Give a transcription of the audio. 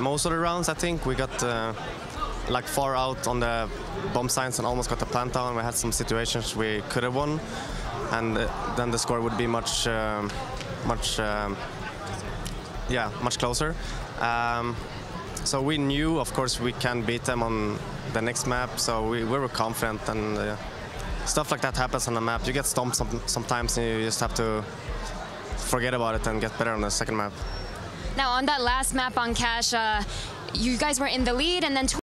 Most of the rounds, I think, we got like far out on the bomb signs and almost got the plant down. We had some situations we could have won, and then the score would be much closer. So we knew, of course, we can beat them on the next map. So we were confident, and stuff like that happens on the map. You get stomped sometimes, and you just have to forget about it and get better on the second map. Now, on that last map on Cash, you guys were in the lead, and then